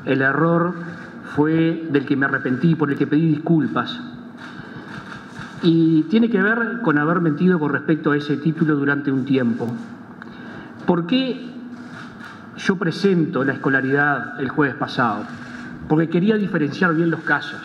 El error fue del que me arrepentí, por el que pedí disculpas. Y tiene que ver con haber mentido con respecto a ese título durante un tiempo. ¿Por qué yo presento la escolaridad el jueves pasado? Porque quería diferenciar bien los casos.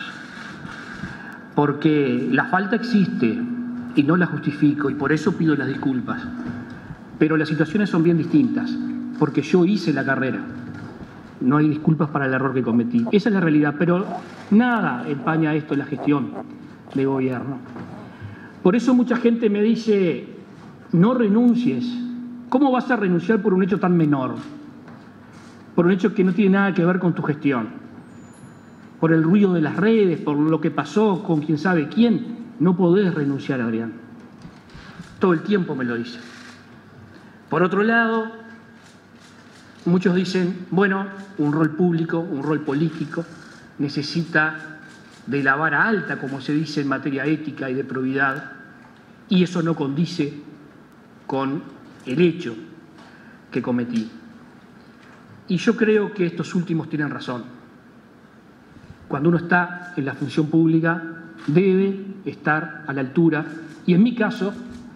Porque la falta existe y no la justifico, y por eso pido las disculpas. Pero las situaciones son bien distintas, porque yo hice la carrera. No hay disculpas para el error que cometí. Esa es la realidad, pero nada empaña esto en la gestión de gobierno. Por eso mucha gente me dice, no renuncies. ¿Cómo vas a renunciar por un hecho tan menor? Por un hecho que no tiene nada que ver con tu gestión. Por el ruido de las redes, por lo que pasó con quién sabe quién. No podés renunciar, Adrián. Todo el tiempo me lo dicen. Por otro lado, muchos dicen, bueno, un rol público, un rol político, necesita de la vara alta, como se dice en materia ética y de probidad, y eso no condice con el hecho que cometí. Y yo creo que estos últimos tienen razón. Cuando uno está en la función pública, debe estar a la altura, y en mi caso,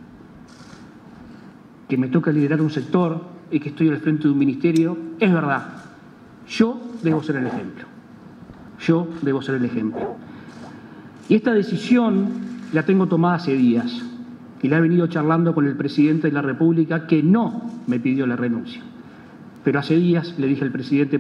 que me toca liderar un sector y que estoy al frente de un ministerio, es verdad, yo debo ser el ejemplo. Yo debo ser el ejemplo. Y esta decisión la tengo tomada hace días y la he venido charlando con el presidente de la República, que no me pidió la renuncia. Pero hace días le dije al presidente,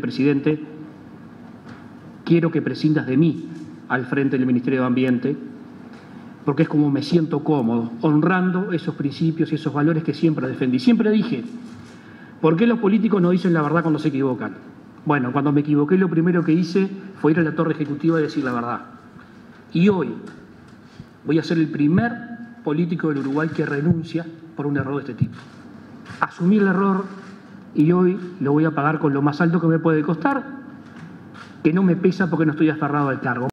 quiero que prescindas de mí al frente del Ministerio de Ambiente, porque es como me siento cómodo, honrando esos principios y esos valores que siempre defendí. Siempre dije, ¿por qué los políticos no dicen la verdad cuando se equivocan? Bueno, cuando me equivoqué, lo primero que hice fue ir a la torre ejecutiva y decir la verdad. Y hoy voy a ser el primer político del Uruguay que renuncia por un error de este tipo. Asumí el error y hoy lo voy a pagar con lo más alto que me puede costar, que no me pesa porque no estoy aferrado al cargo.